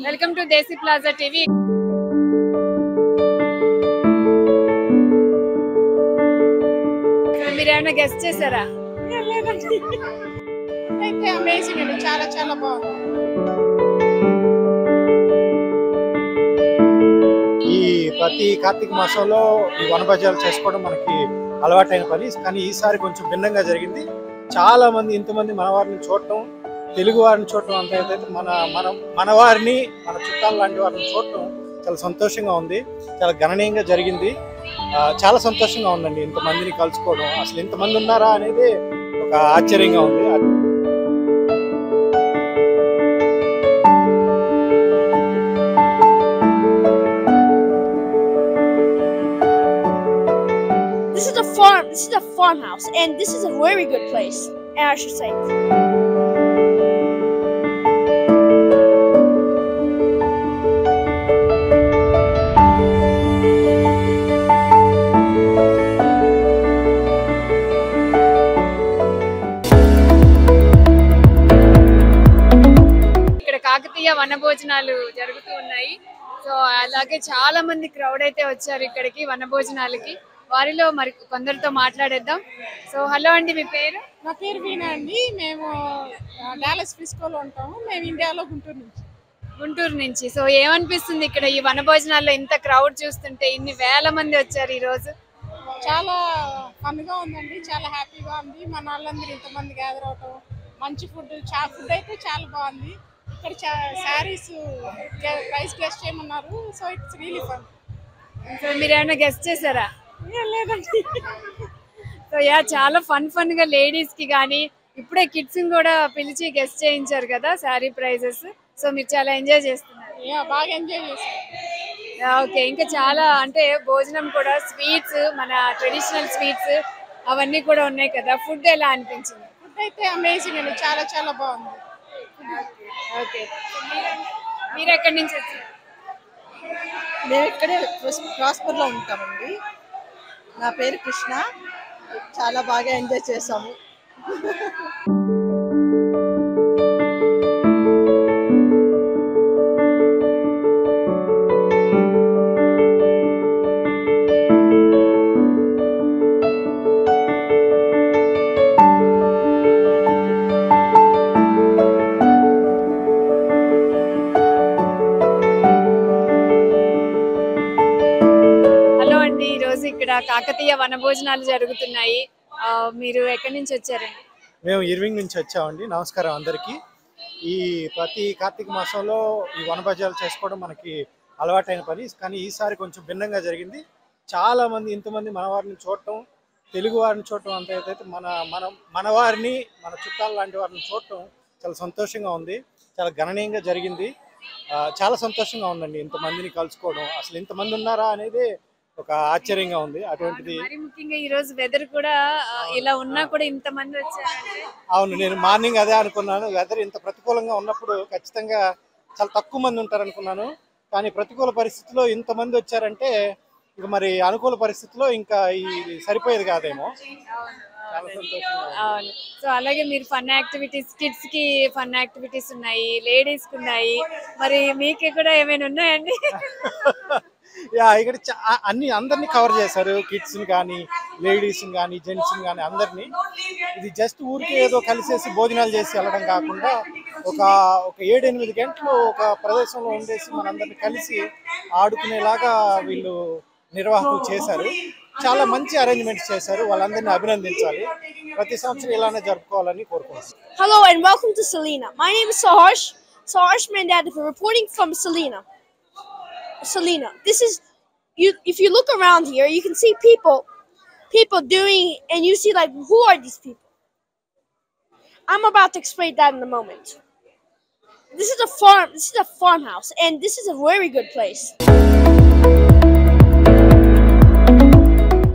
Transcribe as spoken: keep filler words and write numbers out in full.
Welcome to Desiplaza T V. మీరు ఏమైనా guess చేశారా? అయితే అమేజింగ్ అండి, చాలా చాలా బాగుంది. ఈ ప్రతి కార్తీక మాసంలో ఈ వనభోజనాలు చేసుకోవడం మనకి అలవాటైన పని, కానీ ఈసారి కొంచెం భిన్నంగా జరిగింది. చాలా మంది ఇంతమంది మన వారిని చూడటం, తెలుగు వారిని చూడటం అంత అయితే మన మన మన వారిని మన చుట్టాల లాంటి వారిని చూడటం చాలా సంతోషంగా ఉంది. చాలా గణనీయంగా జరిగింది. చాలా సంతోషంగా ఉందండి ఇంతమందిని కలుసుకోవడం. అసలు ఇంతమంది ఉన్నారా అనేది ఒక ఆశ్చర్యంగా ఉంది. This is a farm. This is a farmhouse, and this is a very good place. And I should say. ఇక్కడ కాకతీయ వనభోజనాలు జరుగుతూ ఉన్నాయి. సో అలాగే చాలా మంది క్రౌడ్ అయితే వచ్చారు ఇక్కడికి వనభోజనాలకి. వారిలో మరి కొందరితో మాట్లాడేద్దాం. సో హలో అండి, మీ పేరు? నా పేరు వీణా అండి. మేము డాలస్ ఫ్రిస్కోలో ఉంటాము. మేము ఇండియాలో గుంటూరు నుంచి. గుంటూరు నుంచి. సో ఏమనిపిస్తుంది ఇక్కడ ఈ వనభోజనాల్లో ఇంత క్రౌడ్ చూస్తుంటే? ఇన్ని వేల మంది వచ్చారు ఈ రోజు. చాలా ఫన్గా ఉందండి, చాలా హ్యాపీగా ఉంది. మన వాళ్ళందరూ ఇంతమంది గ్యాదర్ అవటం, మంచి ఫుడ్, చా ఫుడ్ అయితే చాలా బాగుంది. ఇక్కడ శారీస్ ప్రైస్ గెస్ట్ చేయమన్నారు. So it's really fun. So మీరు ఏమైనా గెస్ట్ చేశారా? లేదండి. సో యా, చాలా ఫన్ ఫన్ గా లేడీస్ కి కానీ ఇప్పుడే కిడ్స్ కూడా పిలిచి గెస్ట్ చేయించారు కదా శారీ ప్రైజెస్. సో మీరు చాలా ఎంజాయ్ చేస్తున్నారు. బాగా ఎంజాయ్ చేశారు. ఓకే, ఇంకా చాలా అంటే భోజనం కూడా స్వీట్స్, మన ట్రెడిషనల్ స్వీట్స్ అవన్నీ కూడా ఉన్నాయి కదా. ఫుడ్ ఎలా అనిపించింది? ఫుడ్ అయితే అమేజింగ్ అండి, చాలా చాలా బాగుంది. ఓకే, మీరు ఎక్కడి నుంచి వచ్చారు? మేము ఇక్కడే ప్రాస్పర్లో ఉంటామండి. నా పేరు కృష్ణ. చాలా బాగా ఎంజాయ్ చేసాము. ఇక్కడ కాకతీయ వనభోజనాలు జరుగుతున్నాయి. మీరు ఎక్కడి నుంచి వచ్చారండి? మేము ఇర్వింగ్ నుంచి వచ్చామండి. నమస్కారం అందరికీ. ఈ ప్రతి కార్తీక మాసంలో ఈ వనభోజనాలు చేసుకోవడం మనకి అలవాటైన పని, కానీ ఈసారి కొంచెం భిన్నంగా జరిగింది. చాలా మంది ఇంతమంది మన వారిని చూడటం, తెలుగు వారిని చూడటం అంత అయితే మన మన మన వారిని మన చుట్టాల లాంటి వారిని చూడటం చాలా సంతోషంగా ఉంది. చాలా గణనీయంగా జరిగింది. చాలా సంతోషంగా ఉందండి ఇంతమందిని కలుసుకోవడం. అసలు ఇంతమంది ఉన్నారా అనేది ఒక ఆశ్చర్యంగా ఉంది. అటువంటిది ముఖ్యంగా ఈ రోజు వెదర్ కూడా ఇలా ఉన్నా కూడా ఇంత మంది వచ్చారంటే. అవును, నేను మార్నింగ్ అదే అనుకున్నాను. వెదర్ ఇంత ప్రతికూలంగా ఉన్నప్పుడు ఖచ్చితంగా చాలా తక్కువ మంది ఉంటారు అనుకున్నాను. కానీ ప్రతికూల పరిస్థితిలో ఇంతమంది వచ్చారంటే ఇక మరి అనుకూల పరిస్థితిలో ఇంకా ఈ సరిపోయేది కాదేమో. చాలా సంతోషంగా. అవును. సో అలాగే మీరు ఫన్ యాక్టివిటీస్, కిడ్స్ కి ఫన్ యాక్టివిటీస్ ఉన్నాయి, లేడీస్ కి ఉన్నాయి, మరి మీకు కూడా ఏమైనా ఉన్నాయండి? యా, ఇక్కడ అన్ని అందరినీ కవర్ చేశారు. కిడ్స్ని కానీ, లేడీస్ని కానీ, జెంట్స్ని కానీ అందరినీ. ఇది జస్ట్ ఊరికే ఏదో కలిసేసి భోజనాలు చేసి వెళ్ళడం కాకుండా ఒక ఒక ఏడు ఎనిమిది గంటలు ఒక ప్రదేశంలో ఉండేసి మనందరినీ కలిసి ఆడుకునేలాగా వీళ్ళు నిర్వాహకులు చేశారు. చాలా మంచి అరేంజ్మెంట్స్ చేశారు. వాళ్ళందరినీ అభినందించాలి. ప్రతి సంవత్సరం ఇలానే జరుపుకోవాలని కోరుకుంటున్నాను. Hello and welcome to Selena. My name is Saharsh. Saharsh Mandad, reporting from Selena. Selena. This is you. If you look around here, you can see people, people doing, and you see like, who are these people? I'm about to explain that in a moment. This is a farm. This is a farmhouse, and this is a very good place.